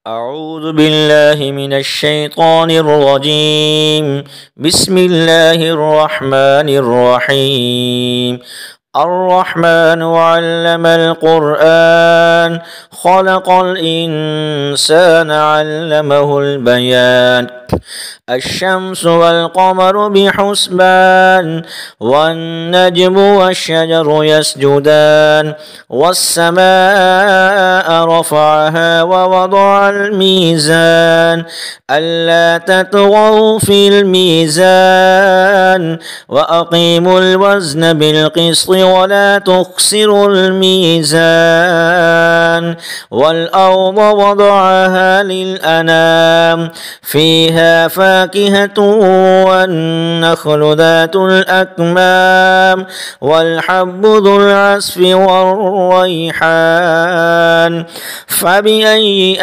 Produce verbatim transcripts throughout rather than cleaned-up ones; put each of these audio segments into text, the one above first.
أعوذ بالله من الشيطان الرجيم. بسم الله الرحمن الرحيم. الرحمن علم القرآن خلق الإنسان علمه البيان. الشمس والقمر بحسبان والنجم والشجر يسجدان والسماء رفعها ووضع الميزان ألا تطغوا في الميزان وأقيموا الوزن بالقسط ولا تخسروا الميزان والأرض وضعها للأنام فيها فاكهة والنخل ذات الأكمام والحب ذو العصف والريحان فبأي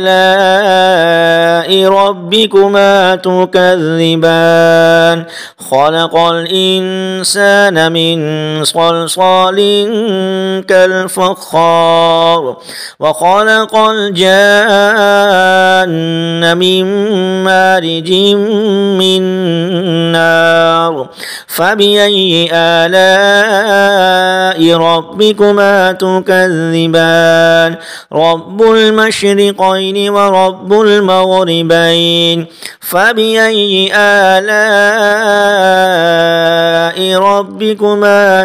آلاء ربكما تكذبان. خلق الإنسان من صلصال كالفخار وخلق الجان من مارج من نار فبأي آلاء ربكما تكذبان. رب المشرقين ورب المغربين فبأي آلاء ربكما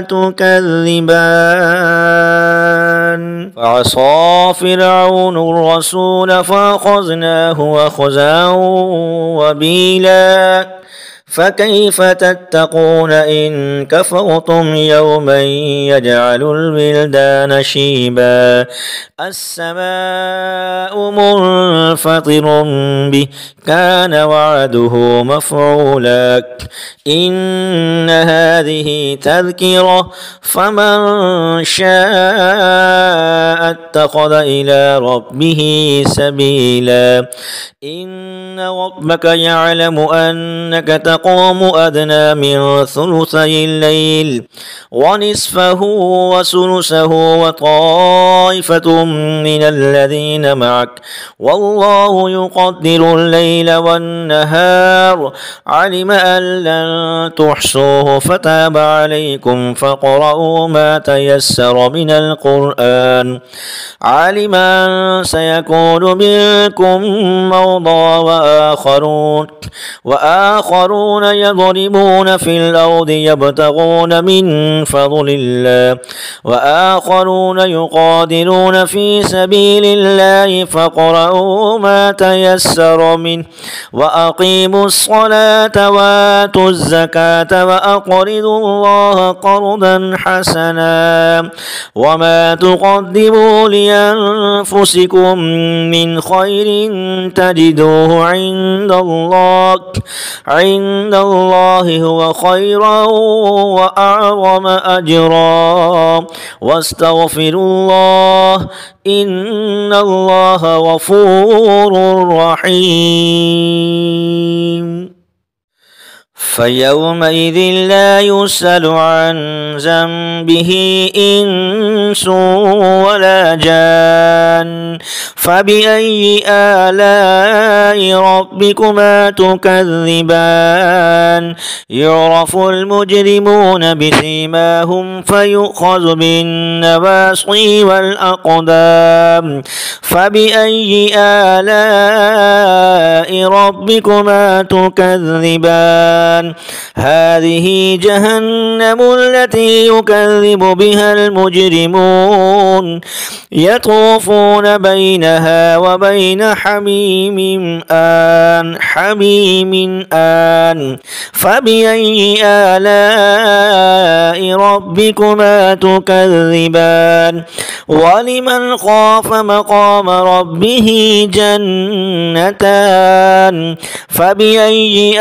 تكذبان. فعصى فرعون الرسول فأخذناه أخذا وبيلا فكيف تتقون إن كفرتم يوما يجعل الولدان شيبا. السماء منفطر به كان وعده مفعولا. إن هذه تذكرة فمن شاء اتخذ إلى ربه سبيلا. إن ربك يعلم أنك تقوم أدنى من ثلثي الليل ونصفه وثلثه وطائفة من الذين معك والله يقدر الليل والنهار علم أن لن تحصوه فتاب عليكم فاقرؤوا ما تيسر من القرآن. علم أن سيكون منكم موضى وآخرون وآخرون يضربون في الأرض يبتغون من فضل الله وآخرون يقاتلون في سبيل الله فاقرؤوا ما تيسر منه وأقيموا الصلاة وآتوا الزكاة وأقرضوا الله قرضا حسنا وما تقدموا لأنفسكم من خير تجدوه عند الله عند الله هو خيرا وأعظم أجرا واستغفروا الله إن الله غفور رحيم. فيومئذ لا يسأل عن ذنبه إنس ولا جان فبأي آلاء ربكما تكذبان. يعرف المجرمون بسيماهم فيؤخذ بالنواصي والأقدام فبأي آلاء ربكما تكذبان. هذه جهنم التي يكذب بها المجرمون يطوفون بينها وبين حميم آن حميم آن فبأي آلاء ربكما تكذبان. ولمن خاف مقام ربه جنتان فبأي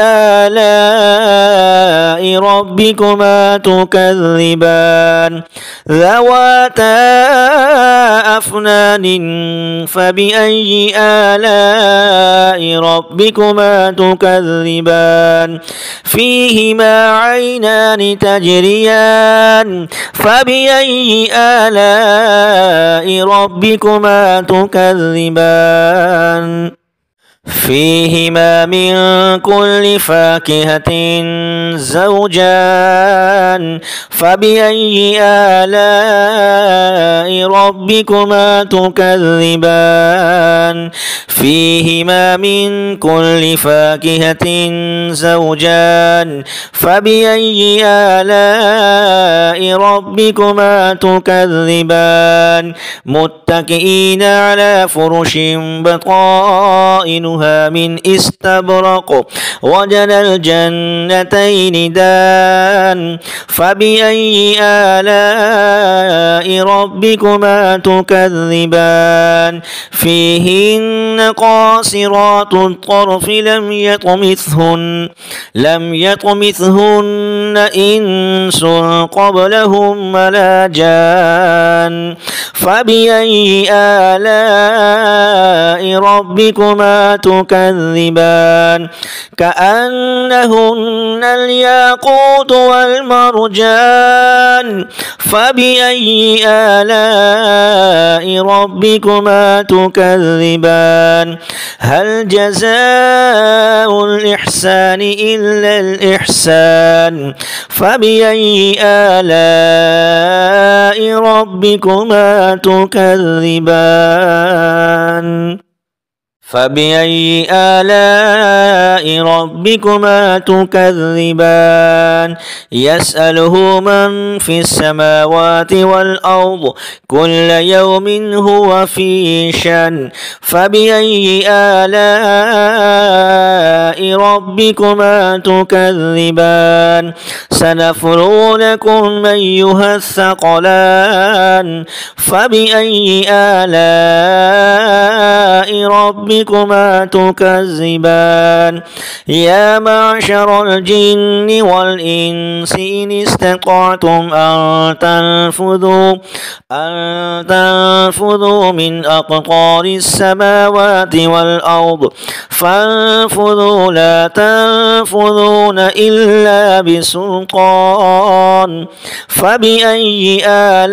آلاء ربكما تكذبان. ذواتا أفنان فبأي آلاء ربكما تكذبان. فيهما عينان تجريان فبأي آلاء آلاء ربكما تكذبان فيهما من كل فاكهة زوجان فبأي آلاء ربكما تكذبان فيهما من كل فاكهة زوجان فبأي آلاء ربكما تكذبان متكئين على فرش بطائنها من استبرق وجنى الجنتين دان فبأي آلاء ربكما تكذبان فيهن قاصرات الطرف لم يطمثهن لم يطمثهن إنس قبلهم ولا جان فبأي آلاء ربكما تكذبان كأنهن الياقوت والمرجان فبأي آلاء ربكما تكذبان هل جزاء الإحسان إلا الإحسان فبأي آلاء ربكما تكذبان فبأي آلاء ربكما تكذبان يسأله من في السماوات والأرض كل يوم هو في شأن فبأي آلاء ربكما تكذبان سنفرغ لكم أيها الثقلان فبأي آلاء ربكما ربكما تكذبان يا معشر الجن والإنس إن استطعتم أن تنفذوا أن تنفذوا من أقطار السماوات والأرض فانفذوا لا تنفذون إلا بسلطان فبأي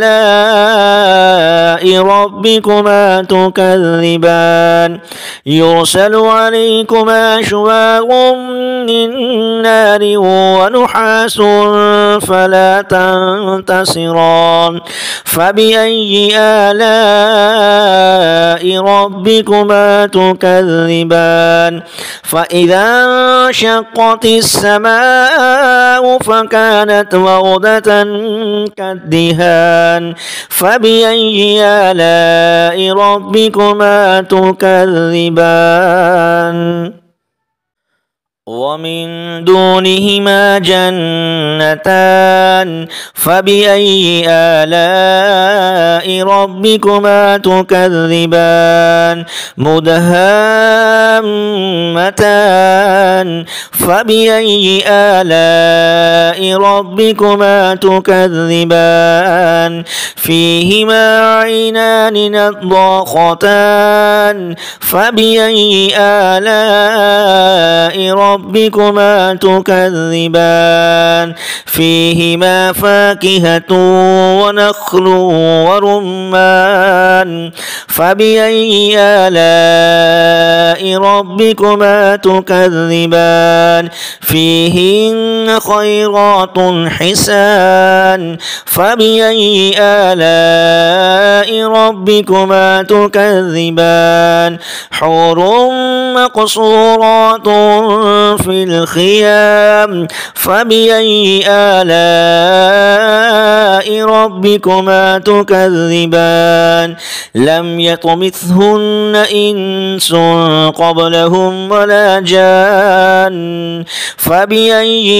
آلاء ربكما تكذبان يرسل عليكما شواظ من نار ونحاس فلا تنتصران فبأي آلاء ربكما تكذبان فإذا انشقت السماء فكانت وردة كالدهان فبأي آلاء ربكما تكذبان ومن دونهما جنتان فبأي آلاء ربكما تكذبان مدهامتان فبأي آلاء ربكما تكذبان فيهما عينان نضاختان فبأي آلاء ربكما ربكما تكذبان فيهما فاكهة ونخل ورمان فبأي آلاء ربكما تكذبان فيهن خيرات حسان فبأي آلاء ربكما تكذبان حور مقصورات في الخيام فبأي آلاء ربكما تكذبان لم يطمثهن إنس قبلهم ولا جان فبأي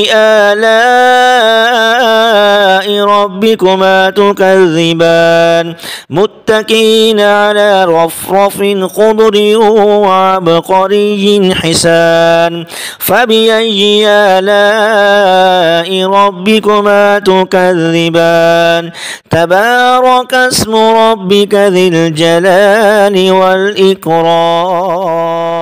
آلاء ربكما تكذبان متكئين على رفرف خضر وعبقري حسان فبأي آلاء ربكما تكذبان تبارك اسم ربك ذي الجلال والإكرام.